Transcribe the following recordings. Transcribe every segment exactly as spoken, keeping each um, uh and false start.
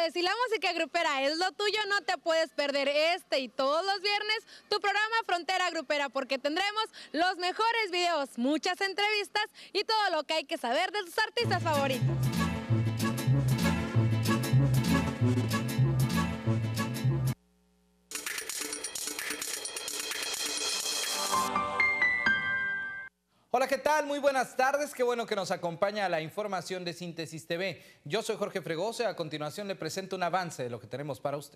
puedes. Si la música grupera es lo tuyo, no te puedes perder este y todos los viernes tu programa Frontera Grupera, porque tendremos los mejores videos, muchas entrevistas y todo lo que hay que saber de tus artistas favoritos. Hola, ¿qué tal? Muy buenas tardes. Qué bueno que nos acompaña a la información de Síntesis T V. Yo soy Jorge Fregoso y a continuación le presento un avance de lo que tenemos para usted.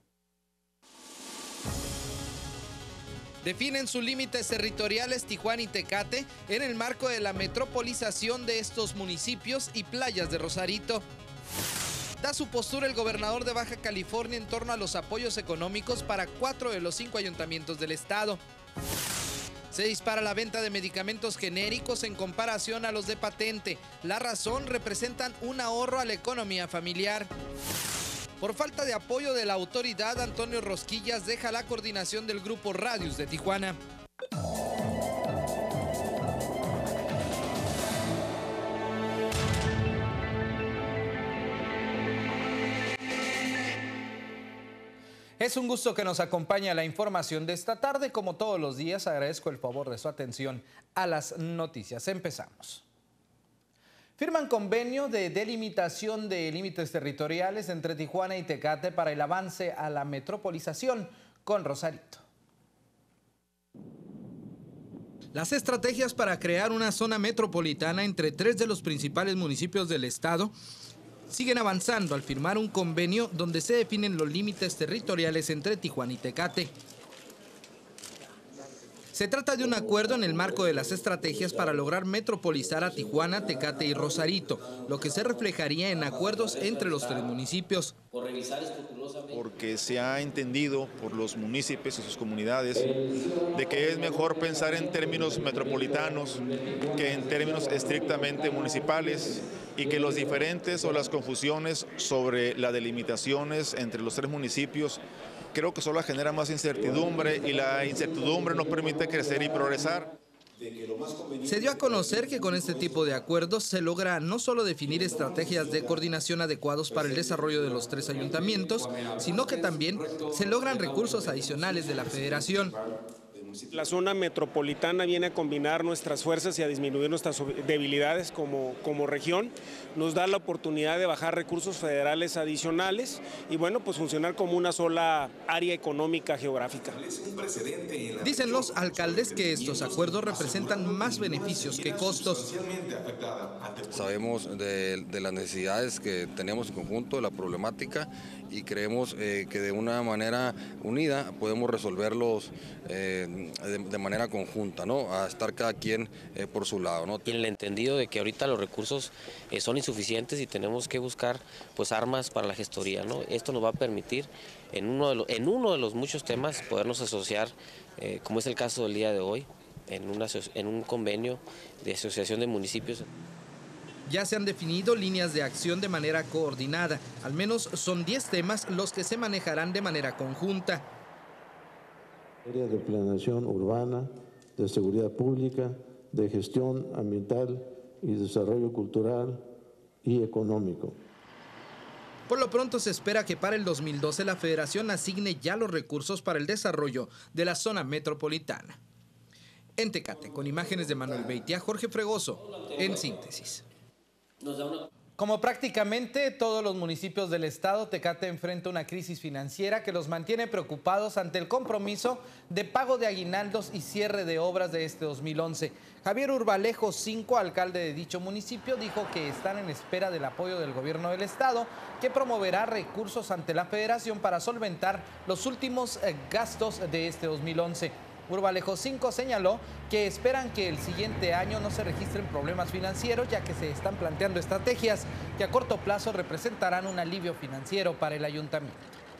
Definen sus límites territoriales Tijuana y Tecate en el marco de la metropolización de estos municipios y playas de Rosarito. Da su postura el gobernador de Baja California en torno a los apoyos económicos para cuatro de los cinco ayuntamientos del estado. Se dispara la venta de medicamentos genéricos en comparación a los de patente. La razón, representan un ahorro a la economía familiar. Por falta de apoyo de la autoridad, Antonio Rosquillas deja la coordinación del grupo Radius de Tijuana. Es un gusto que nos acompañe a la información de esta tarde. Como todos los días, agradezco el favor de su atención a las noticias. Empezamos. Firman convenio de delimitación de límites territoriales entre Tijuana y Tecate para el avance a la metropolización con Rosarito. Las estrategias para crear una zona metropolitana entre tres de los principales municipios del estado siguen avanzando al firmar un convenio donde se definen los límites territoriales entre Tijuana y Tecate. Se trata de un acuerdo en el marco de las estrategias para lograr metropolizar a Tijuana, Tecate y Rosarito, lo que se reflejaría en acuerdos entre los tres municipios. Porque se ha entendido por los municipios y sus comunidades de que es mejor pensar en términos metropolitanos que en términos estrictamente municipales, y que los diferentes o las confusiones sobre las delimitaciones entre los tres municipios creo que solo genera más incertidumbre, y la incertidumbre nos permite crecer y progresar. Se dio a conocer que con este tipo de acuerdos se logra no solo definir estrategias de coordinación adecuados para el desarrollo de los tres ayuntamientos, sino que también se logran recursos adicionales de la federación. La zona metropolitana viene a combinar nuestras fuerzas y a disminuir nuestras debilidades como, como región. Nos da la oportunidad de bajar recursos federales adicionales y bueno, pues funcionar como una sola área económica geográfica. Dicen los alcaldes que estos acuerdos representan más beneficios que costos. Sabemos de, de las necesidades que tenemos en conjunto, de la problemática, y creemos eh, que de una manera unida podemos resolverlos eh, de, de manera conjunta, ¿no? A estar cada quien eh, por su lado, ¿no? Tiene el entendido de que ahorita los recursos eh, son insuficientes y tenemos que buscar pues armas para la gestoría, ¿no? Esto nos va a permitir en uno de los, en uno de los muchos temas podernos asociar, eh, como es el caso del día de hoy, en, una, en un convenio de asociación de municipios. Ya se han definido líneas de acción de manera coordinada. Al menos son diez temas los que se manejarán de manera conjunta. Área de planeación urbana, de seguridad pública, de gestión ambiental y desarrollo cultural y económico. Por lo pronto se espera que para el dos mil doce la Federación asigne ya los recursos para el desarrollo de la zona metropolitana. En Tecate, con imágenes de Manuel Beitia, Jorge Fregoso, en Síntesis. Como prácticamente todos los municipios del estado, Tecate enfrenta una crisis financiera que los mantiene preocupados ante el compromiso de pago de aguinaldos y cierre de obras de este dos mil once. Javier Urbalejo Cinco, alcalde de dicho municipio, dijo que están en espera del apoyo del gobierno del estado, que promoverá recursos ante la federación para solventar los últimos gastos de este dos mil once. Urbalejo Cinco señaló que esperan que el siguiente año no se registren problemas financieros, ya que se están planteando estrategias que a corto plazo representarán un alivio financiero para el ayuntamiento.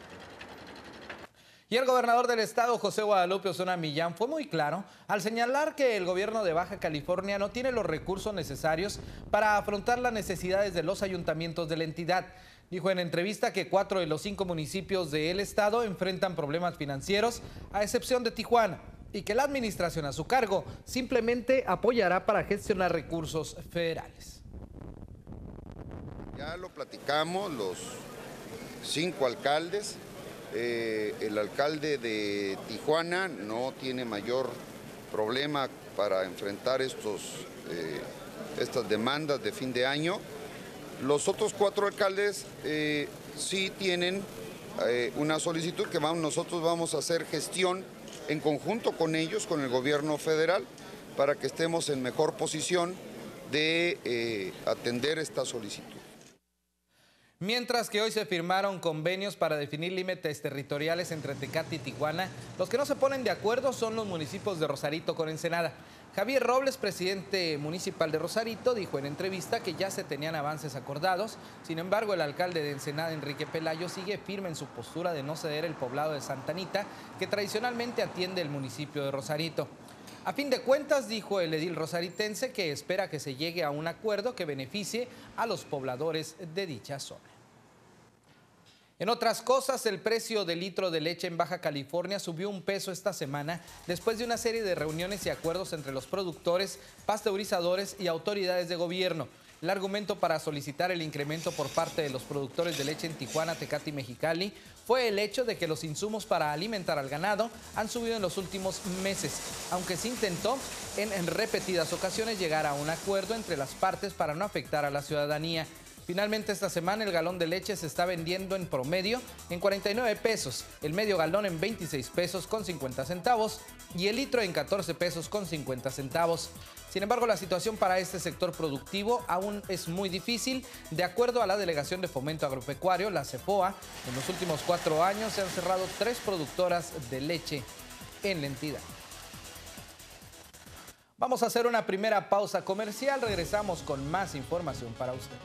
Y el gobernador del estado, José Guadalupe Osuna Millán, fue muy claro al señalar que el gobierno de Baja California no tiene los recursos necesarios para afrontar las necesidades de los ayuntamientos de la entidad. Dijo en entrevista que cuatro de los cinco municipios del estado enfrentan problemas financieros, a excepción de Tijuana, y que la administración a su cargo simplemente apoyará para gestionar recursos federales. Ya lo platicamos, los cinco alcaldes. Eh, el alcalde de Tijuana no tiene mayor problema para enfrentar estos, eh, estas demandas de fin de año. Los otros cuatro alcaldes eh, sí tienen eh, una solicitud que vamos, nosotros vamos a hacer gestión en conjunto con ellos, con el gobierno federal, para que estemos en mejor posición de eh, atender esta solicitud. Mientras que hoy se firmaron convenios para definir límites territoriales entre Tecate y Tijuana, los que no se ponen de acuerdo son los municipios de Rosarito con Ensenada. Javier Robles, presidente municipal de Rosarito, dijo en entrevista que ya se tenían avances acordados. Sin embargo, el alcalde de Ensenada, Enrique Pelayo, sigue firme en su postura de no ceder el poblado de Santa Anita, que tradicionalmente atiende el municipio de Rosarito. A fin de cuentas, dijo el edil rosaritense que espera que se llegue a un acuerdo que beneficie a los pobladores de dicha zona. En otras cosas, el precio del litro de leche en Baja California subió un peso esta semana después de una serie de reuniones y acuerdos entre los productores, pasteurizadores y autoridades de gobierno. El argumento para solicitar el incremento por parte de los productores de leche en Tijuana, Tecate y Mexicali fue el hecho de que los insumos para alimentar al ganado han subido en los últimos meses, aunque se intentó en, en repetidas ocasiones llegar a un acuerdo entre las partes para no afectar a la ciudadanía. Finalmente, esta semana el galón de leche se está vendiendo en promedio en cuarenta y nueve pesos, el medio galón en veintiséis pesos con cincuenta centavos y el litro en catorce pesos con cincuenta centavos. Sin embargo, la situación para este sector productivo aún es muy difícil. De acuerdo a la Delegación de Fomento Agropecuario, la CEFOA, en los últimos cuatro años se han cerrado tres productoras de leche en la entidad. Vamos a hacer una primera pausa comercial. Regresamos con más información para usted.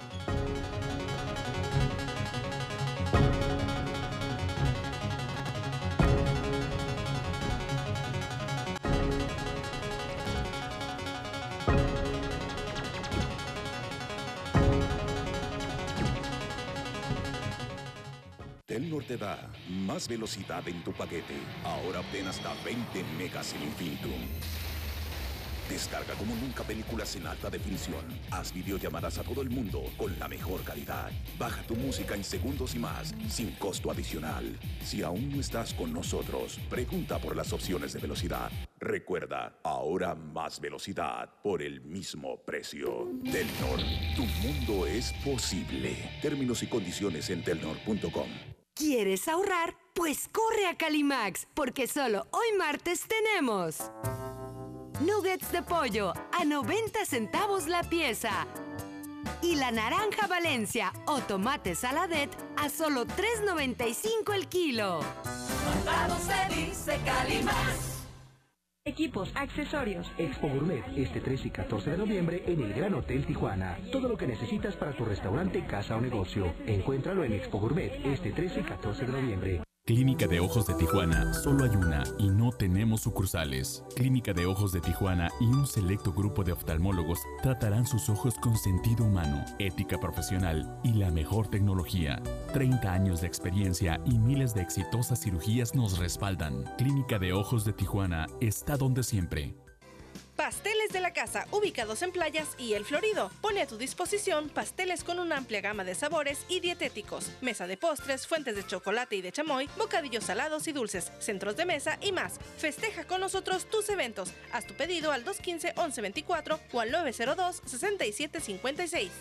Telnor te da más velocidad en tu paquete. Ahora obtén hasta veinte megas en Infinitum. Descarga como nunca películas en alta definición. Haz videollamadas a todo el mundo con la mejor calidad. Baja tu música en segundos y más, sin costo adicional. Si aún no estás con nosotros, pregunta por las opciones de velocidad. Recuerda, ahora más velocidad por el mismo precio. Telnor, tu mundo es posible. Términos y condiciones en telnor punto com. ¿Quieres ahorrar? Pues corre a Calimax, porque solo hoy martes tenemos nuggets de pollo a noventa centavos la pieza y la naranja Valencia o tomate saladet a solo tres noventa y cinco el kilo. Mandado se dice Calimax. Equipos, accesorios. Expo Gourmet, este trece y catorce de noviembre en el Gran Hotel Tijuana. Todo lo que necesitas para tu restaurante, casa o negocio. Encuéntralo en Expo Gourmet, este trece y catorce de noviembre. Clínica de Ojos de Tijuana, solo hay una y no tenemos sucursales. Clínica de Ojos de Tijuana y un selecto grupo de oftalmólogos tratarán sus ojos con sentido humano, ética profesional y la mejor tecnología. treinta años de experiencia y miles de exitosas cirugías nos respaldan. Clínica de Ojos de Tijuana está donde siempre. Pasteles de la Casa, ubicados en Playas y El Florido. Pone a tu disposición pasteles con una amplia gama de sabores y dietéticos, mesa de postres, fuentes de chocolate y de chamoy, bocadillos salados y dulces, centros de mesa y más. Festeja con nosotros tus eventos. Haz tu pedido al dos uno cinco, once veinticuatro o al nueve cero dos, sesenta y siete cincuenta y seis.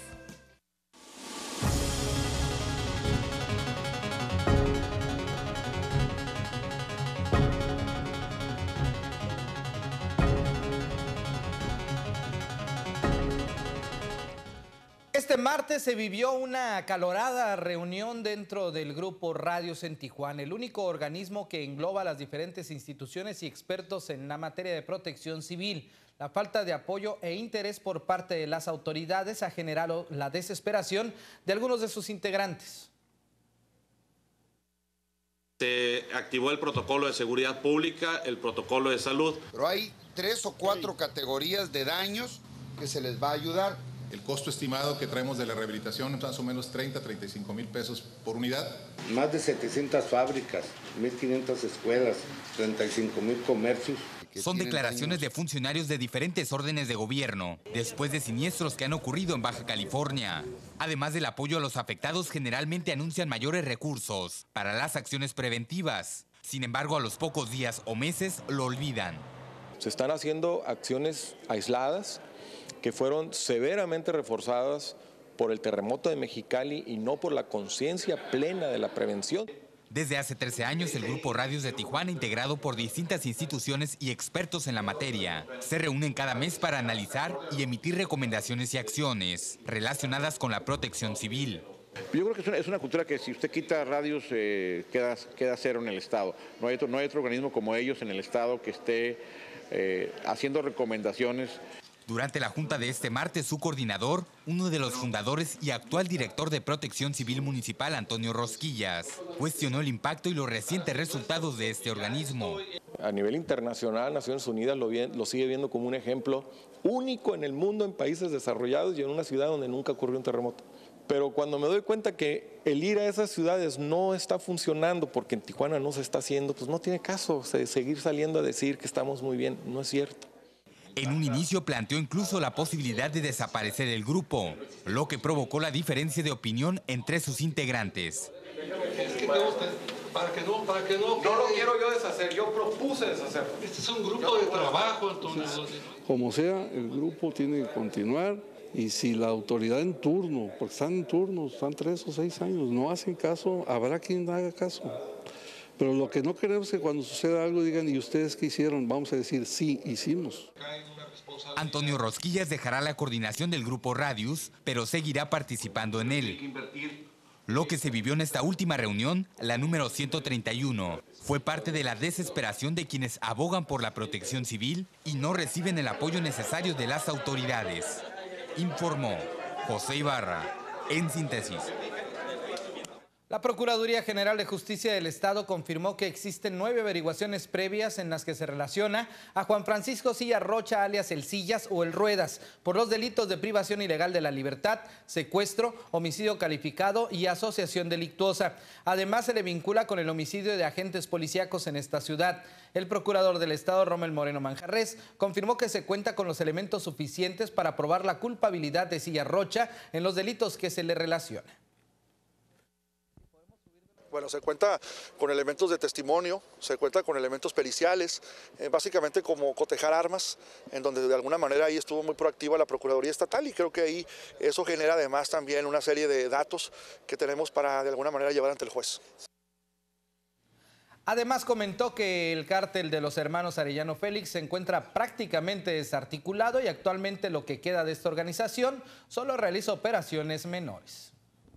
Este martes se vivió una acalorada reunión dentro del grupo Radios en Tijuana, el único organismo que engloba las diferentes instituciones y expertos en la materia de protección civil. La falta de apoyo e interés por parte de las autoridades ha generado la desesperación de algunos de sus integrantes. Se activó el protocolo de seguridad pública, el protocolo de salud. Pero hay tres o cuatro categorías de daños que se les va a ayudar. El costo estimado que traemos de la rehabilitación es más o menos treinta, treinta y cinco mil pesos por unidad. Más de setecientas fábricas, mil quinientas escuelas, treinta y cinco mil comercios. Son declaraciones de funcionarios de diferentes órdenes de gobierno, después de siniestros que han ocurrido en Baja California. Además del apoyo a los afectados, generalmente anuncian mayores recursos para las acciones preventivas. Sin embargo, a los pocos días o meses lo olvidan. Se están haciendo acciones aisladas que fueron severamente reforzadas por el terremoto de Mexicali y no por la conciencia plena de la prevención. Desde hace trece años, el Grupo Radios de Tijuana, integrado por distintas instituciones y expertos en la materia, se reúnen cada mes para analizar y emitir recomendaciones y acciones relacionadas con la protección civil. Yo creo que es una, es una cultura que si usted quita radios, eh, queda, queda cero en el Estado. No hay, otro, no hay otro organismo como ellos en el Estado que esté eh, haciendo recomendaciones. Durante la junta de este martes, su coordinador, uno de los fundadores y actual director de Protección Civil Municipal, Antonio Rosquillas, cuestionó el impacto y los recientes resultados de este organismo. A nivel internacional, Naciones Unidas lo, bien, lo sigue viendo como un ejemplo único en el mundo, en países desarrollados y en una ciudad donde nunca ocurrió un terremoto. Pero cuando me doy cuenta que el ir a esas ciudades no está funcionando porque en Tijuana no se está haciendo, pues no tiene caso seguir saliendo a decir que estamos muy bien, no es cierto. En un inicio planteó incluso la posibilidad de desaparecer el grupo, lo que provocó la diferencia de opinión entre sus integrantes. Es que tengo usted, para que no, para que no... No lo quiero yo deshacer, yo propuse deshacerlo. Este es un grupo de trabajo, entonces... Como sea, el grupo tiene que continuar y si la autoridad en turno, porque están en turno, están tres o seis años, no hacen caso, habrá quien haga caso. Pero lo que no queremos es que cuando suceda algo digan, ¿y ustedes qué hicieron? Vamos a decir, sí, hicimos. Antonio Rosquillas dejará la coordinación del Grupo Radius, pero seguirá participando en él. Lo que se vivió en esta última reunión, la número ciento treinta y uno, fue parte de la desesperación de quienes abogan por la protección civil y no reciben el apoyo necesario de las autoridades. Informó José Ibarra, en síntesis. La Procuraduría General de Justicia del Estado confirmó que existen nueve averiguaciones previas en las que se relaciona a Juan Francisco Silla Rocha, alias El Sillas o El Ruedas, por los delitos de privación ilegal de la libertad, secuestro, homicidio calificado y asociación delictuosa. Además, se le vincula con el homicidio de agentes policíacos en esta ciudad. El procurador del Estado, Rommel Moreno Manjarres, confirmó que se cuenta con los elementos suficientes para probar la culpabilidad de Silla Rocha en los delitos que se le relacionan. Bueno, se cuenta con elementos de testimonio, se cuenta con elementos periciales, eh, básicamente como cotejar armas, en donde de alguna manera ahí estuvo muy proactiva la Procuraduría Estatal y creo que ahí eso genera además también una serie de datos que tenemos para de alguna manera llevar ante el juez. Además comentó que el cártel de los hermanos Arellano Félix se encuentra prácticamente desarticulado y actualmente lo que queda de esta organización solo realiza operaciones menores.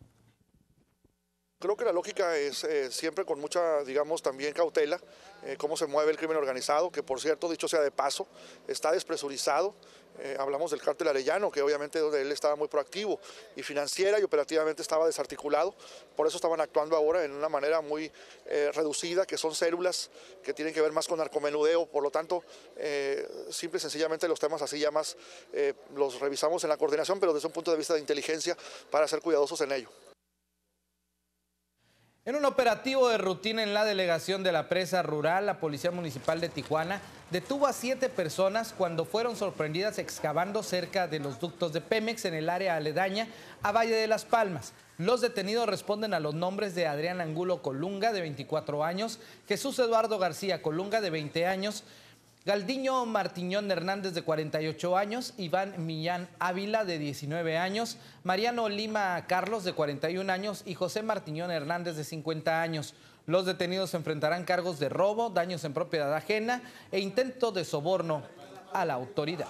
Creo que la lógica es eh, siempre con mucha, digamos, también cautela, eh, cómo se mueve el crimen organizado, que por cierto, dicho sea de paso, está despresurizado. Eh, hablamos del cártel Arellano, que obviamente donde él estaba muy proactivo y financiera y operativamente estaba desarticulado. Por eso estaban actuando ahora en una manera muy eh, reducida, que son células que tienen que ver más con narcomenudeo. Por lo tanto, eh, simple y sencillamente los temas así ya más eh, los revisamos en la coordinación, pero desde un punto de vista de inteligencia para ser cuidadosos en ello. En un operativo de rutina en la delegación de la Presa Rural, la Policía Municipal de Tijuana detuvo a siete personas cuando fueron sorprendidas excavando cerca de los ductos de Pemex en el área aledaña a Valle de las Palmas. Los detenidos responden a los nombres de Adrián Angulo Colunga, de veinticuatro años, Jesús Eduardo García Colunga, de veinte años, Galdiño Martiñón Hernández, de cuarenta y ocho años, Iván Millán Ávila, de diecinueve años, Mariano Lima Carlos, de cuarenta y un años, y José Martiñón Hernández, de cincuenta años. Los detenidos enfrentarán cargos de robo, daños en propiedad ajena e intento de soborno a la autoridad.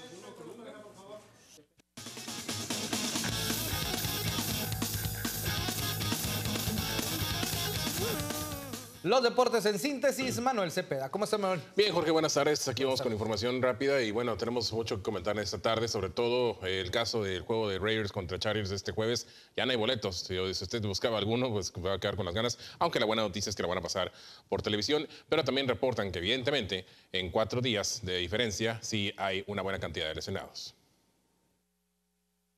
Los deportes en síntesis, Manuel Cepeda. ¿Cómo está, Manuel? Bien, Jorge, buenas tardes. Aquí vamos con información rápida y bueno, tenemos mucho que comentar esta tarde, sobre todo el caso del juego de Raiders contra Chargers este jueves. Ya no hay boletos. Si usted buscaba alguno, pues va a quedar con las ganas, aunque la buena noticia es que la van a pasar por televisión, pero también reportan que evidentemente en cuatro días de diferencia sí hay una buena cantidad de lesionados.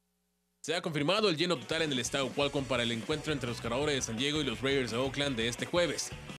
Se ha confirmado el lleno total en el estadio Qualcomm para el encuentro entre los Cargadores de San Diego y los Raiders de Oakland de este jueves.